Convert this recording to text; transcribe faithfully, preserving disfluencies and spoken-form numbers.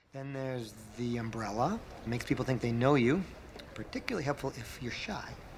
Then there's the umbrella. It makes people think they know you. Particularly helpful if you're shy.